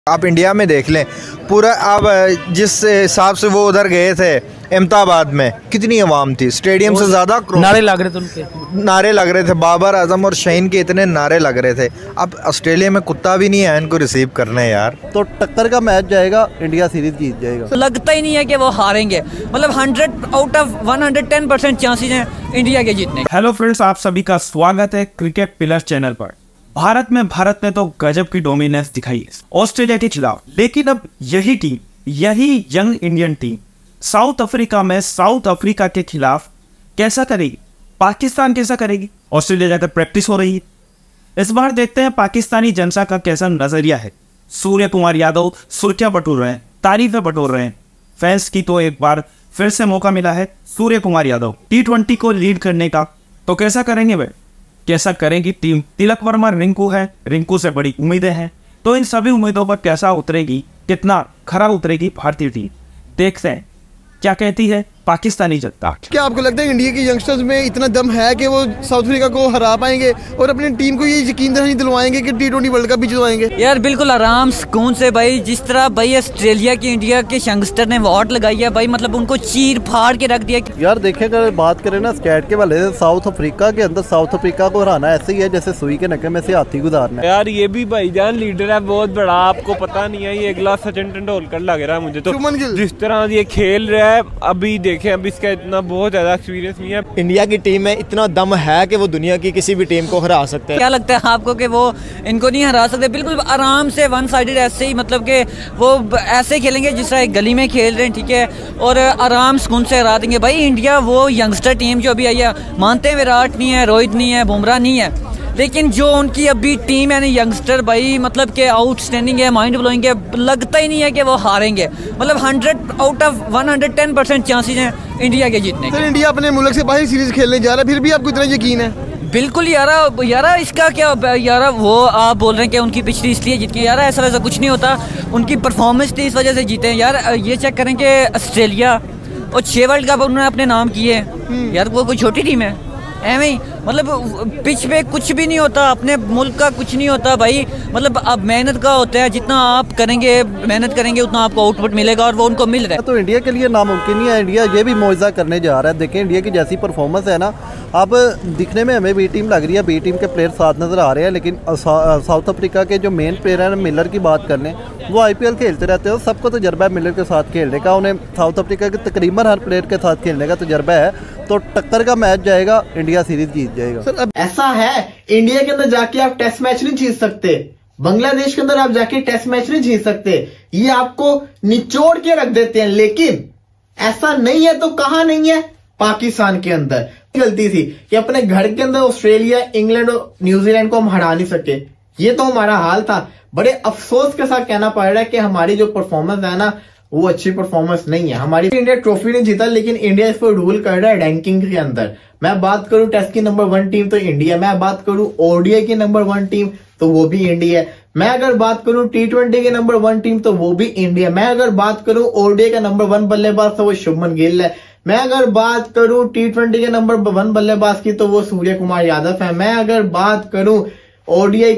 आप इंडिया में देख लें पूरा। अब जिस हिसाब से वो उधर गए थे अहमदाबाद में, कितनी आवाम थी, स्टेडियम से ज़्यादा नारे लग रहे थे, उनके नारे लग रहे थे, बाबर आजम और शाहीन के इतने नारे लग रहे थे। अब ऑस्ट्रेलिया में कुत्ता भी नहीं है इनको रिसीव करने यार। तो टक्कर का मैच जाएगा, इंडिया सीरीज जीत जाएगा। तो लगता ही नहीं है कि वो हारेंगे, मतलब 100 आउट ऑफ 110% चांसेस हैं इंडिया के जीतने। हेलो फ्रेंड्स, आप सभी का स्वागत है क्रिकेट पिलर्स चैनल पर। भारत ने तो गजब की डोमिनेंस दिखाई है ऑस्ट्रेलिया के खिलाफ, लेकिन अब यही टीम, यही young Indian team South Africa में साउथ अफ्रीका के खिलाफ कैसा करेगी, पाकिस्तान कैसा करेगी। ऑस्ट्रेलिया जाकर प्रैक्टिस हो रही है। इस बार देखते हैं पाकिस्तानी जनता का कैसा नजरिया है। सूर्य कुमार यादव सुर्खियां बटोर रहे हैं, तारीफें बटोर रहे हैं। फैंस की तो एक बार फिर से मौका मिला है सूर्य कुमार यादव T20 को लीड करने का। तो कैसा करेंगे वे, कैसा करेगी टीम। तिलक वर्मा रिंकू है, रिंकू से बड़ी उम्मीदें हैं। तो इन सभी उम्मीदों पर कैसा उतरेगी, कितना खरा उतरेगी भारतीय टीम, देखते हैं क्या कहती है पाकिस्तानी जनता। क्या आपको लगता है इंडिया के यंगस्टर्स में इतना दम है कि वो साउथ अफ्रीका को हरा पाएंगे और अपनी टीम को ये यकीन दहानी दिलवाएंगे कि T20 वर्ल्ड कप भी जितवाएंगे? यार बिल्कुल आराम सुकून से भाई, जिस तरह भाई ऑस्ट्रेलिया की इंडिया के यंगस्टर ने वोट लगाई है भाई, मतलब उनको चीर फाड़ के रख दिया। यार देखिए, अगर बात करें ना स्टैट के वाले से, साउथ अफ्रीका के अंदर साउथ अफ्रीका को हराना ऐसे ही है जैसे सुई के नके में से हाथी गुजारना। यार ये भी भाईजान लीडर है बहुत बड़ा, आपको पता नहीं है, ये अगला सचिन तेंदुलकर लग रहा है मुझे तो। जिस तरह ये खेल रहा है अभी देखें, अभी इसका इतना बहुत ज्यादा एक्सपीरियंस नहीं है। इंडिया की टीम में इतना दम है कि वो दुनिया की किसी भी टीम को हरा सकते हैं। क्या लगता है आपको कि वो इनको नहीं हरा सकते? बिल्कुल आराम से वन साइडेड ऐसे ही, मतलब कि वो ऐसे खेलेंगे जिस तरह एक गली में खेल रहे हैं, ठीक है, और आराम सुकून से हरा देंगे भाई। इंडिया वो यंगस्टर टीम जो अभी आई है, मानते हैं विराट नहीं है, रोहित नहीं है, बुमराह नहीं है, लेकिन जो उनकी अभी टीम है ना यंगस्टर भाई, मतलब कि आउटस्टैंडिंग है, माइंड ब्लोइंग है। लगता ही नहीं है कि वो हारेंगे, मतलब 100 आउट ऑफ 110% चांसेस हैं इंडिया के जीतने के। सर इंडिया अपने मुल्क से बाहर सीरीज खेलने जा रहा है, फिर भी आपको इतना यकीन है? बिल्कुल यारा इसका क्या यारा, वो आप बोल रहे हैं कि उनकी पिछली इसलिए जीत गई। यारा ऐसा वैसा कुछ नहीं होता, उनकी परफॉर्मेंस थी इस वजह से जीते हैं। यार ये चेक करें कि ऑस्ट्रेलिया और 6 वर्ल्ड कप उन्होंने अपने नाम किए हैं। यार वो कोई छोटी टीम है एवं ही, मतलब पिच पे कुछ भी नहीं होता, अपने मुल्क का कुछ नहीं होता भाई। मतलब अब मेहनत का होता है, जितना आप करेंगे मेहनत करेंगे उतना आपको आउटपुट मिलेगा, और वो उनको मिल रहा है। तो इंडिया के लिए नामुमकिन नहीं है, इंडिया ये भी मौजज़ा करने जा रहा है। देखें इंडिया की जैसी परफॉर्मेंस है ना, अब दिखने में हमें बी टीम लग रही है, बी टीम के प्लेयर साथ नज़र आ रहे हैं, लेकिन साउथ अफ्रीका के जो मेन प्लेयर हैं, मिलर की बात कर लें, वो IPL खेलते रहते हैं, सबको तजर्बा है मिलर के साथ खेलने का। उन्हें साउथ अफ्रीका के तकरीबन हर प्लेयर के साथ खेलने का तजर्बा है। तो टक्कर का मैच जाएगा, इंडिया सीरीज जीत जाएगा। सर अब ऐसा है, इंडिया के अंदर जाके आप टेस्ट मैच नहीं जीत सकते, बांग्लादेश के अंदर आप जाके टेस्ट मैच नहीं जीत सकते, ये आपको निचोड़ के रख देते हैं। लेकिन ऐसा नहीं है तो कहां नहीं है, पाकिस्तान के अंदर गलती थी कि अपने घर के अंदर ऑस्ट्रेलिया, इंग्लैंड और न्यूजीलैंड को हम हरा नहीं सके। ये तो हमारा हाल था। बड़े अफसोस के साथ कहना पड़ रहा है कि हमारी जो परफॉर्मेंस है ना, वो अच्छी परफॉर्मेंस नहीं है। हमारी इंडिया ट्रॉफी नहीं जीता, लेकिन इंडिया इस पर रूल कर रहा है रैंकिंग के अंदर। मैं बात करूं टेस्ट की नंबर 1 टीम तो इंडिया, मैं बात करूं ODI की नंबर 1 टीम तो वो भी इंडिया है, मैं अगर बात करूं T20 की नंबर 1 टीम तो वो भी इंडिया, मैं अगर बात करूं ODI का नंबर 1 बल्लेबाज तो वो शुभमन गिल है, मैं अगर बात करूं T20 के नंबर 1 बल्लेबाज की तो वो सूर्य कुमार यादव है, मैं अगर बात करूं ODI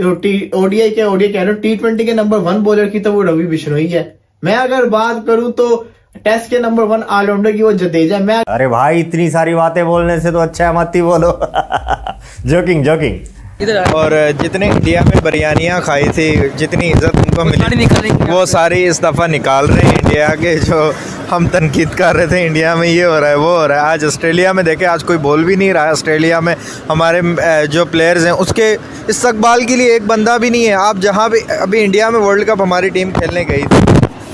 कह रहा हूं T20 के नंबर 1 बॉलर की तो वो रवि बिश्नोई है, मैं अगर बात करूं तो टेस्ट के नंबर 1 ऑलराउंडर की वो जडेजा। मैं अरे भाई इतनी सारी बातें बोलने से तो अच्छा है मत ही बोलो। जोकिंग। और जितने इंडिया में बिरयानियाँ खाई थी, जितनी इज्जत उनको मिली, वो सारी इस दफ़ा निकाल रहे हैं इंडिया के। जो हम तनकीद कर रहे थे इंडिया में ये हो रहा है वो हो रहा है। आज ऑस्ट्रेलिया में देखे, आज कोई बोल भी नहीं रहा है ऑस्ट्रेलिया में। हमारे जो प्लेयर्स हैं उसके इस्तकबाल के लिए एक बंदा भी नहीं है। आप जहाँ भी अभी इंडिया में वर्ल्ड कप हमारी टीम खेलने गई थी,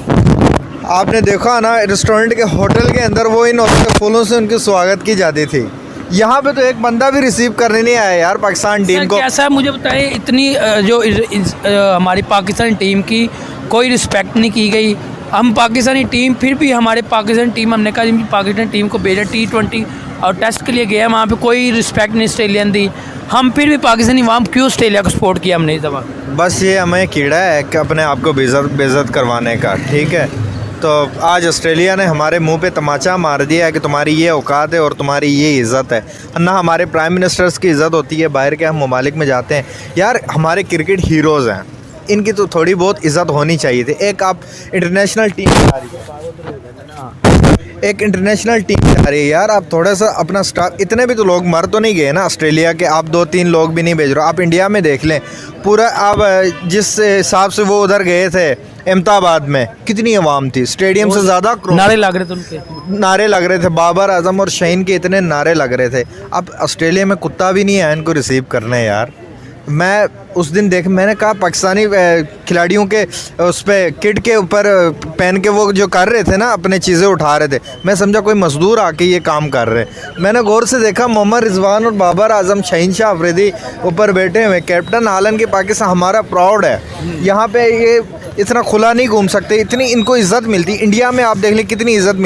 आपने देखा ना रेस्टोरेंट के होटल के अंदर वो इन फूलों से उनकी स्वागत की जाती थी। यहाँ पे तो एक बंदा भी रिसीव करने नहीं आया यार पाकिस्तान टीम को। कैसा है मुझे बताइए, इतनी जो हमारी पाकिस्तानी टीम की कोई रिस्पेक्ट नहीं की गई। हम पाकिस्तानी टीम, फिर भी हमारे पाकिस्तानी टीम, हमने कहा पाकिस्तानी टीम को भेजा T20 और टेस्ट के लिए गया, वहाँ पे कोई रिस्पेक्ट नहीं ऑस्ट्रेलियन दी। हम फिर भी पाकिस्तानी, वहाँ क्यों ऑस्ट्रेलिया को सपोर्ट किया हमने इस दफ़ा? बस ये हमें कीड़ा है कि अपने आप को बेइज्जत करवाने का, ठीक है। तो आज ऑस्ट्रेलिया ने हमारे मुंह पे तमाचा मार दिया है कि तुम्हारी ये औकात है और तुम्हारी ये इज़्ज़त है ना। हमारे प्राइम मिनिस्टर्स की इज़्ज़त होती है, बाहर के हम ममालिक में जाते हैं यार, हमारे क्रिकेट हीरोज़ हैं, इनकी तो थोड़ी बहुत इज्जत होनी चाहिए थी। एक आप इंटरनेशनल टीम आ रही है, एक इंटरनेशनल टीम आ रही है यार, आप थोड़ा सा अपना स्टाफ, इतने भी तो लोग मर तो नहीं गए ना ऑस्ट्रेलिया के, आप 2-3 लोग भी नहीं भेज रहे हो। आप इंडिया में देख लें पूरा, आप जिस हिसाब से वो उधर गए थे अहमदाबाद में, कितनी आवाम थी, स्टेडियम से ज़्यादा नारे लग रहे थे उनके, नारे लग रहे थे, बाबर आजम और शहीन के इतने नारे लग रहे थे। अब ऑस्ट्रेलिया में कुत्ता भी नहीं है इनको रिसीव करने यार। मैं उस दिन मैंने कहा पाकिस्तानी खिलाड़ियों के उस पर किट के ऊपर पहन के वो जो कर रहे थे ना, अपने चीज़ें उठा रहे थे, मैं समझा कोई मजदूर आके ये काम कर रहे हैं। मैंने गौर से देखा मोहम्मद रिजवान और बाबर आजम, शहीन शाह अफरीदी ऊपर बैठे हुए, कैप्टन आलन के पाकिस्तान हमारा प्राउड है। यहाँ पे ये इतना खुला नहीं घूम सकते, इतनी इनको इज्जत मिलती। इंडिया में आप देख लें कितनी इज्जत